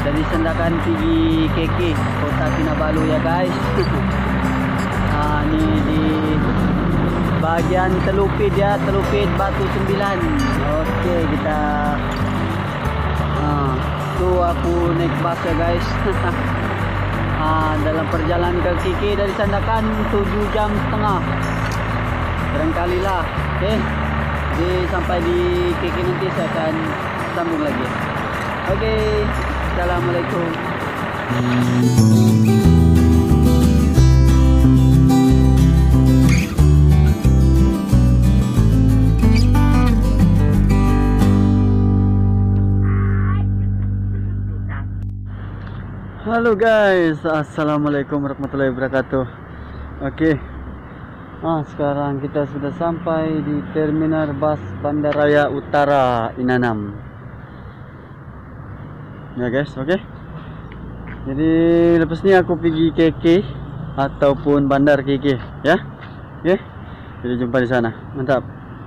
dari Sandakan pergi KK Kota Kinabalu ya guys. Ini di bagian Telupit ya, Telupit Batu 9. Oke, kita tuh aku naik bus ya guys. Dalam perjalanan ke KK dari Sandakan 7 jam setengah barangkali lah. Oke, jadi sampai di KK nanti saya akan sambung lagi. Oke, assalamualaikum. Halo guys, assalamualaikum warahmatullahi wabarakatuh. Oke, sekarang kita sudah sampai di terminal bus Bandaraya Utara Inanam. Ya guys, oke. Jadi lepas ni aku pergi KK ataupun Bandar KK ya. Oke, jadi jumpa di sana. Mantap.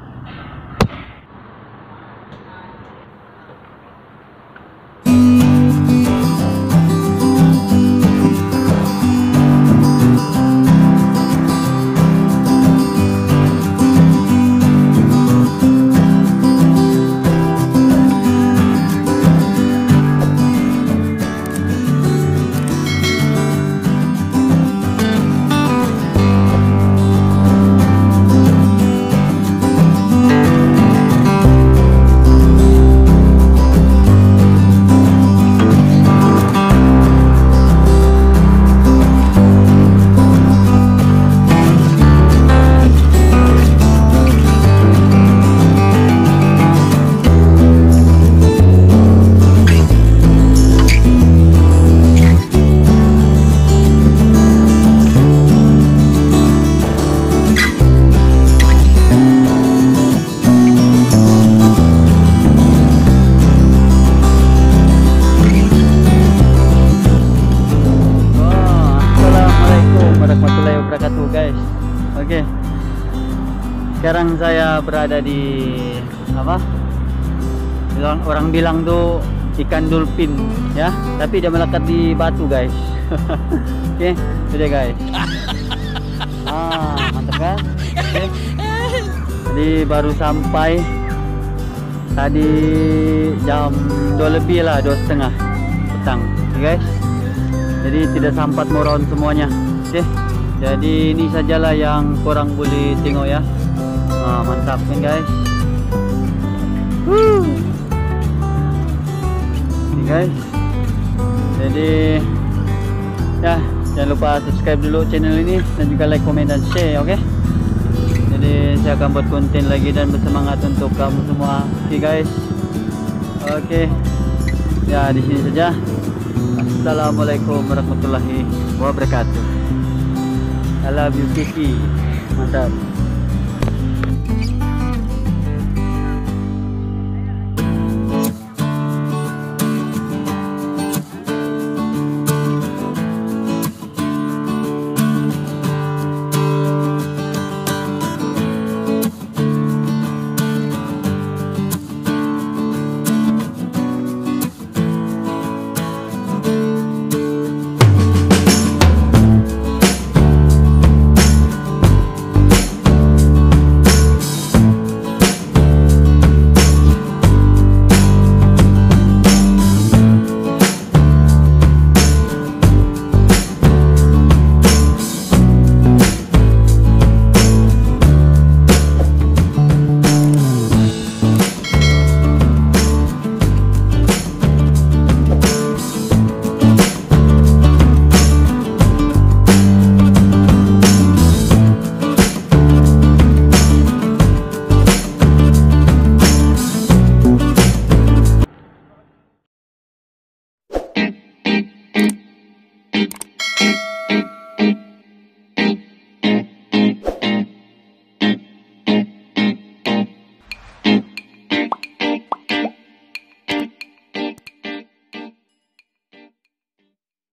Guys, oke. Sekarang saya berada di apa? Orang bilang tuh ikan dolphin ya, tapi dia melekat di batu guys. Oke, itu dia guys. Mantap kan? Oke. Jadi baru sampai tadi jam 2 lebih lah, 2:30 petang, oke guys. Jadi tidak sempat moron semuanya. Oke. Jadi ini sajalah yang korang boleh tengok ya. Mantap kan guys. Ini guys. Jadi ya, jangan lupa subscribe dulu channel ini dan juga like, komen dan share, oke? Jadi saya akan buat konten lagi dan bersemangat untuk kamu semua. Oke guys. Oke. Ya, di sini saja. Assalamualaikum warahmatullahi wabarakatuh. I love you Kiki. Mantap.